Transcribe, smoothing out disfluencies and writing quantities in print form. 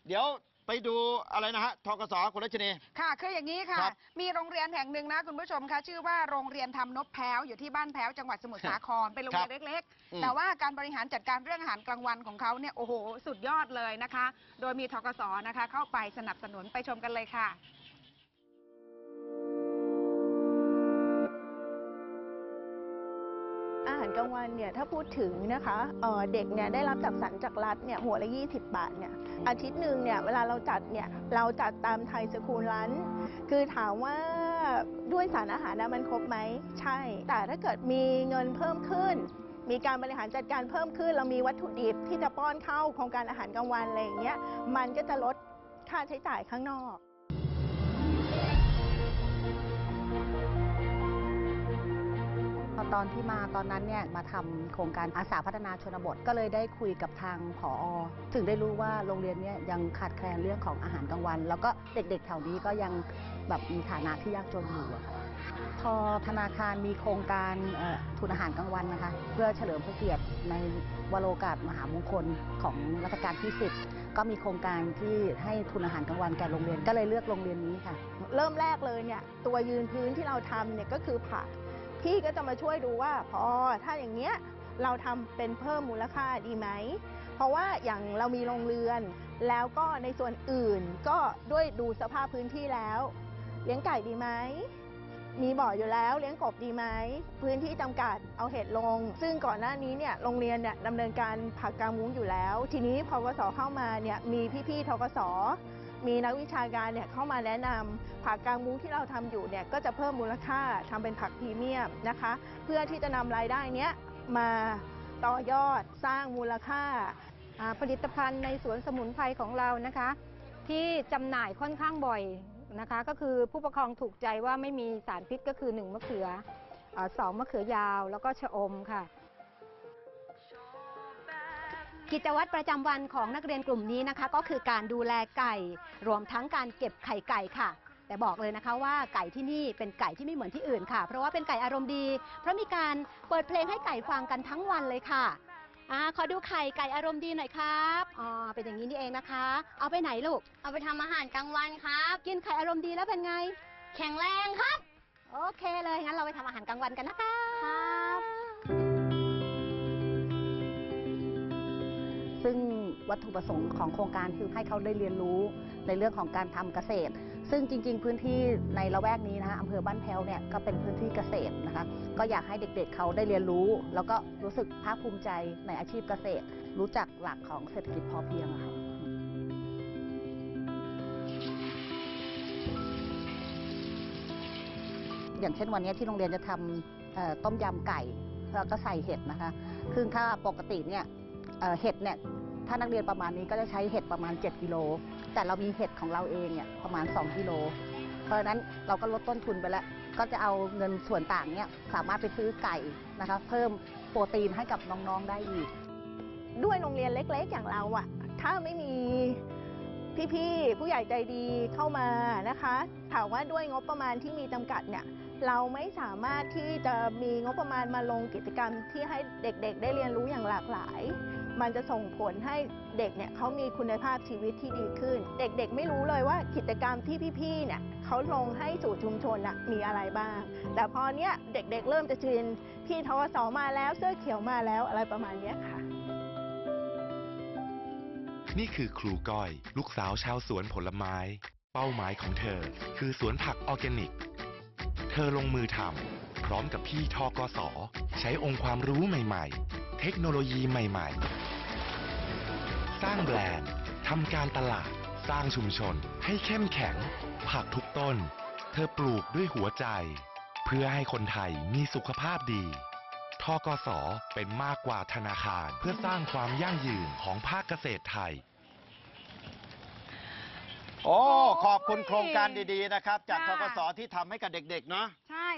เดี๋ยวไปดูอะไรนะฮะธกส.คุณรัชนีค่ะคืออย่างนี้ค่ะมีโรงเรียนแห่งหนึ่งนะคุณผู้ชมคะชื่อว่าโรงเรียนทำนบแพ้วอยู่ที่บ้านแพ้วจังหวัดสมุทรสาครเป็นโรงเรียนเล็กๆแต่ว่าการบริหารจัดการเรื่องอาหารกลางวันของเขาเนี่ยโอ้โหสุดยอดเลยนะคะโดยมีธกส.นะคะเข้าไปสนับสนุนไปชมกันเลยค่ะอาหารกลางวันเนี่ยถ้าพูดถึงนะคะเด็กเนี่ยได้รับจัดสรรจากรัฐเนี่ยหัวละ20 บาทเนี่ยอาทิตย์หนึ่งเนี่ยเวลาเราจัดเนี่ยเราจัดตามไทยสคูลลันช์คือถามว่าด้วยสารอาหารมันครบไหมใช่แต่ถ้าเกิดมีเงินเพิ่มขึ้นมีการบริหารจัดการเพิ่มขึ้นเรามีวัตถุดิบที่จะป้อนเข้าโครงการอาหารกลางวันอะไรอย่างเงี้ยมันก็จะลดค่าใช้จ่ายข้างนอกตอนที่มาตอนนั้นเนี่ยมาทำโครงการอาสาพัฒนาชนบทก็เลยได้คุยกับทางผอ.ถึงได้รู้ว่าโรงเรียนเนี่ยยังขาดแคลนเรื่องของอาหารกลางวัน แล้วก็เด็กๆแถวนี้ก็ยังแบบมีฐานะที่ยากจนอยู่อะค่ะพอธนาคารมีโครงการทุนอาหารกลางวันนะคะเพื่อเฉลิมพระเกียรติในวโรกาสมหามงคลของรัชกาลที่10ก็มีโครงการที่ให้ทุนอาหารกลางวันแก่โรงเรียนก็เลยเลือกโรงเรียนนี้ค่ะเริ่มแรกเลยเนี่ยตัวยืนพื้นที่เราทำเนี่ยก็คือผักพี่ก็จะมาช่วยดูว่าพอถ้าอย่างเงี้ยเราทำเป็นเพิ่มมูลค่าดีไหมเพราะว่าอย่างเรามีโรงเรือนแล้วก็ในส่วนอื่นก็ด้วยดูสภาพพื้นที่แล้วเลี้ยงไก่ดีไหมมีบ่ออยู่แล้วเลี้ยงกบดีไหมพื้นที่จำกัดเอาเห็ดลงซึ่งก่อนหน้านี้เนี่ยโรงเรียนเนี่ยดำเนินการผักกางมุ้งอยู่แล้วทีนี้พกส.เข้ามาเนี่ยมีพี่ๆธกส.มีนักวิชาการเนี่ยเข้ามาแนะนำผักกางมุ้งที่เราทำอยู่เนี่ยก็จะเพิ่มมูลค่าทำเป็นผักพรีเมียมนะคะเพื่อที่จะนำรายได้เนี้ยมาต่อยอดสร้างมูลค่าผลิตภัณฑ์ในสวนสมุนไพรของเรานะคะที่จำหน่ายค่อนข้างบ่อยนะคะก็คือผู้ปกครองถูกใจว่าไม่มีสารพิษก็คือ1 มะเขือ2 มะเขือยาวแล้วก็ชะอมค่ะกิจวัตรประจำวันของนักเรียนกลุ่มนี้นะคะก็คือการดูแลไก่รวมทั้งการเก็บไข่ไก่ค่ะแต่บอกเลยนะคะว่าไก่ที่นี่เป็นไก่ที่ไม่เหมือนที่อื่นค่ะเพราะว่าเป็นไก่อารมณ์ดีเพราะมีการเปิดเพลงให้ไก่ฟังกันทั้งวันเลยค่ะขอดูไข่ไก่อารมณ์ดีหน่อยครับเป็นอย่างนี้นี่เองนะคะเอาไปไหนลูกเอาไปทำอาหารกลางวันครับกินไข่อารมณ์ดีแล้วเป็นไงแข็งแรงครับโอเคเลยงั้นเราไปทำอาหารกลางวันกันนะคะครับซึ่งวัตถุประสงค์ของโครงการคือให้เขาได้เรียนรู้ในเรื่องของการทำเกษตรซึ่งจริงๆพื้นที่ในละแวกนี้นะคะอำเภอบ้านแพ้วเนี่ยก็เป็นพื้นที่เกษตรนะคะก็อยากให้เด็กๆเขาได้เรียนรู้แล้วก็รู้สึกภาคภูมิใจในอาชีพเกษตรรู้จักหลักของเศรษฐกิจพอเพียงค่ะอย่างเช่นวันนี้ที่โรงเรียนจะทำต้มยำไก่แล้วก็ใส่เห็ดนะคะซึ่งถ้าปกติเนี่ยเห็ดเนี่ยถ้านักเรียนประมาณนี้ก็จะใช้เห็ดประมาณ7 กิโลแต่เรามีเห็ดของเราเองเนี่ยประมาณ2 กิโลเพราะฉะนั้นเราก็ลดต้นทุนไปแล้วก็จะเอาเงินส่วนต่างเนี่ยสามารถไปซื้อไก่นะคะเพิ่มโปรตีนให้กับน้องๆได้อีกด้วยโรงเรียนเล็กๆอย่างเราอะถ้าไม่มีพี่ๆผู้ใหญ่ใจดีเข้ามานะคะถามว่าด้วยงบประมาณที่มีจำกัดเนี่ยเราไม่สามารถที่จะมีงบประมาณมาลงกิจกรรมที่ให้เด็กๆได้เรียนรู้อย่างหลากหลายมันจะส่งผลให้เด็กเนี่ยเขามีคุณภาพชีวิตที่ดีขึ้นเด็กๆไม่รู้เลยว่ากิจกรรมที่พี่ๆเนี่ยเขาลงให้สู่ชุมชนน่ะมีอะไรบ้างแต่พอเนี้ยเด็กๆเริ่มจะชินพี่ทกส.มาแล้วเสื้อเขียวมาแล้วอะไรประมาณนี้ค่ะนี่คือครูก้อยลูกสาวชาวสวนผลไม้เป้าหมายของเธอคือสวนผักออร์แกนิกเธอลงมือทำพร้อมกับพี่ทกส.ใช้องค์ความรู้ใหม่ๆเทคโนโลยีใหม่ๆสร้างแบรนด์ทำการตลาดสร้างชุมชนให้เข้มแข็งผักทุกต้นเธอปลูกด้วยหัวใจเพื่อให้คนไทยมีสุขภาพดีธกส.เป็นมากกว่าธนาคารเพื่อสร้างความยั่งยืนของภาคเกษตรไทยโอ้ขอบคุณโครงการดีๆนะครับจากธกส.ที่ทำให้กับเด็กๆเนาะใช่